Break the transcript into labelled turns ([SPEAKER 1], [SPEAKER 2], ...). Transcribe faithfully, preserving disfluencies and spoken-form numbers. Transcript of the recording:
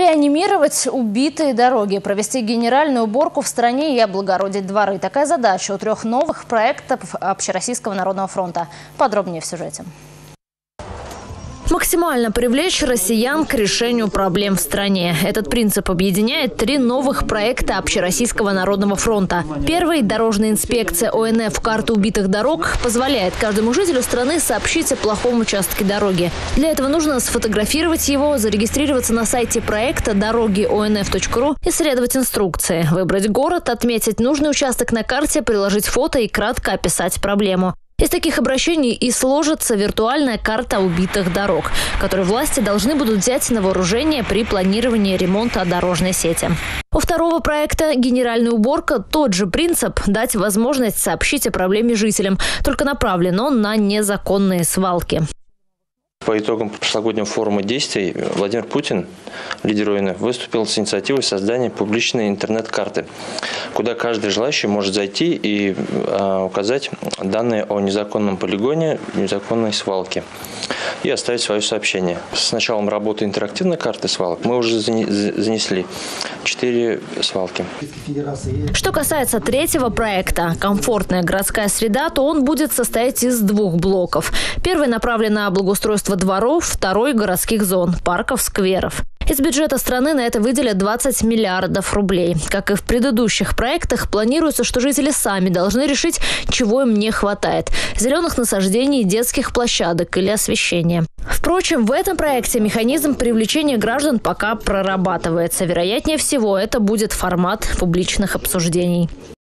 [SPEAKER 1] Реанимировать убитые дороги, провести генеральную уборку в стране и облагородить дворы. Такая задача у трех новых проектов Общероссийского народного фронта. Подробнее в сюжете.
[SPEAKER 2] Максимально привлечь россиян к решению проблем в стране. Этот принцип объединяет три новых проекта Общероссийского народного фронта. Первый – дорожная инспекция О Н Ф «Карта убитых дорог» позволяет каждому жителю страны сообщить о плохом участке дороги. Для этого нужно сфотографировать его, зарегистрироваться на сайте проекта дороги о эн эф точка ру, исследовать инструкции, выбрать город, отметить нужный участок на карте, приложить фото и кратко описать проблему. Из таких обращений и сложится виртуальная карта убитых дорог, которую власти должны будут взять на вооружение при планировании ремонта дорожной сети. У второго проекта «Генеральная уборка» тот же принцип – дать возможность сообщить о проблеме жителям, только направлен он на незаконные свалки.
[SPEAKER 3] По итогам прошлогоднего форума действий Владимир Путин, лидер О Н Ф, выступил с инициативой создания публичной интернет-карты, куда каждый желающий может зайти и э, указать данные о незаконном полигоне, незаконной свалке и оставить свое сообщение. С началом работы интерактивной карты свалок мы уже занесли четыре свалки.
[SPEAKER 2] Что касается третьего проекта «Комфортная городская среда», то он будет состоять из двух блоков. Первый направлен на благоустройство дворов, второй – городских зон, парков, скверов. Из бюджета страны на это выделят двадцать миллиардов рублей. Как и в предыдущих проектах, планируется, что жители сами должны решить, чего им не хватает – зеленых насаждений, детских площадок или освещения. Впрочем, в этом проекте механизм привлечения граждан пока прорабатывается. Вероятнее всего, это будет формат публичных обсуждений.